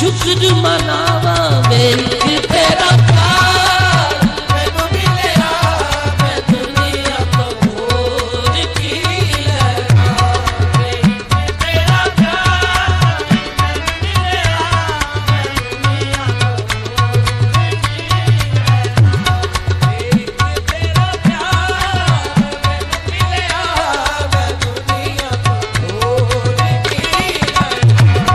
शुक्र मनावा वेख तेरा प्यार मैनू मिलिया मैं दुनिया तो होर की लैना वेख तेरा प्यार मैनू मिलिया मैं दुनिया तो होर की लैना वेख तेरा प्यार मैनू मिलिया मैं दुनिया तो होर की लैना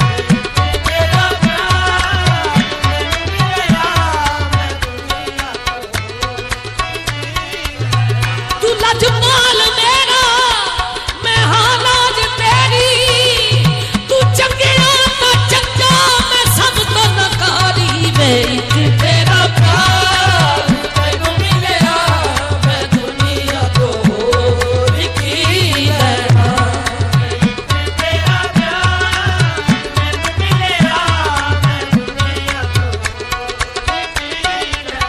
जमाल मेरा मैं हालाज तेरी तू चंगिया तो चंगा मैं सब तो नकारी वेख तेरा प्यार मैनू मिलिया मैं दुनिया तो होर की लैना तेरा प्यार मैनू मिलिया मैं दुनिया तो होर की लैना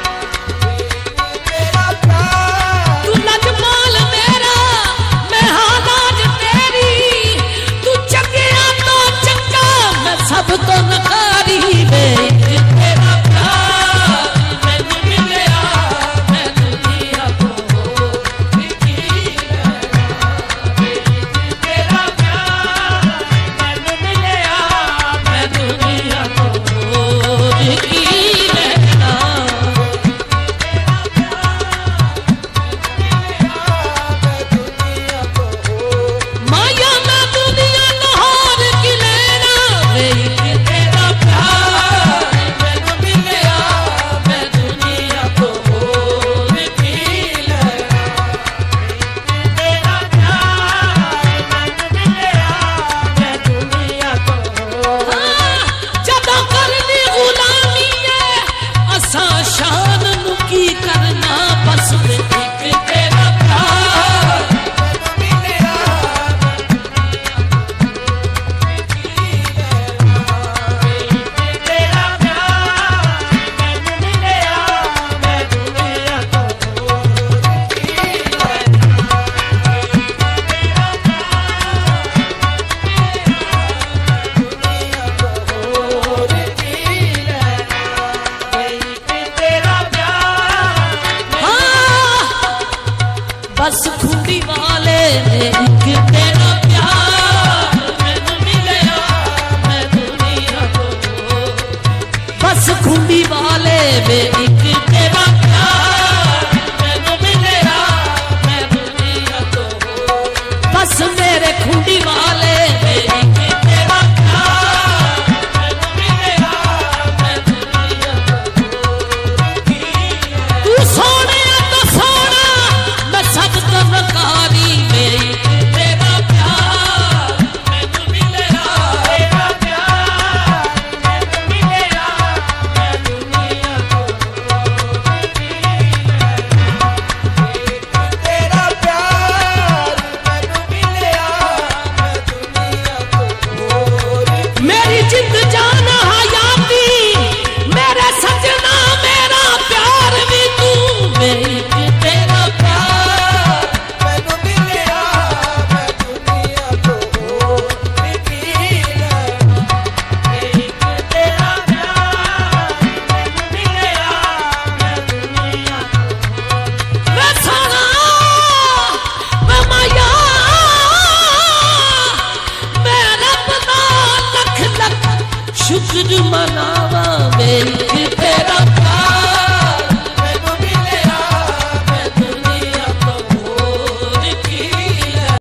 तेरा प्यार जमाल मेरा मैं हालाज तेरी तू चंगिया तो चंगा मैं सब तो नकारी वेख तेरा प्यार मैनू मिलिया मैं दुनिया तो होर की लैना वेख तेरा प्यार मैनू मिलिया मैं दुनिया तो होर की लैना माया मैं दुनिया तो होर की लैना वेख तेरा प्यार मैनू मिलिया मैं दुनिया तो होर की लैना तेरा प्यार मैनू मिलिया मैं दुनिया तो जदों करनी गुलामी है असां शान नू की करना बस एक तेरा प्यार तेरा प्यार मैनू मिलिया मैं दुनिया तो होर की लैना तेरा प्यार दुनिया तो होर की लैना तेरा प्यार बस खूंडी वाले ने एक तेरा प्यार मैनू मिलिया मैं दुनिया तो बस खूंडी वाले वे एक तेरा प्यार मैनू मिलिया मैं दुनिया तो बस मेरे खूंडी वाले वे एक तेरा प्यार मैनू मिलिया मैं दुनिया तो तू सोने तो सोना मैं सब तो नकारी मेरी तेरा प्यार मैनू मिलिया तेरा प्यार मैनू मिलिया मैं दुनिया तो होर की लैना तेरा प्यार मैनू मिलिया मैं दुनिया तो होर मेरी जिंद जान हयाती मेरे सजना मेरा प्यार भी तू वेख तेरा प्यार मैनू मिलिया मैं दुनिया तो होर की लैना वेख तेरा प्यार मैनू मिलिया मैं दुनिया तो मैं सोना मैं माया मैं रब दा लख लख शुक्र मना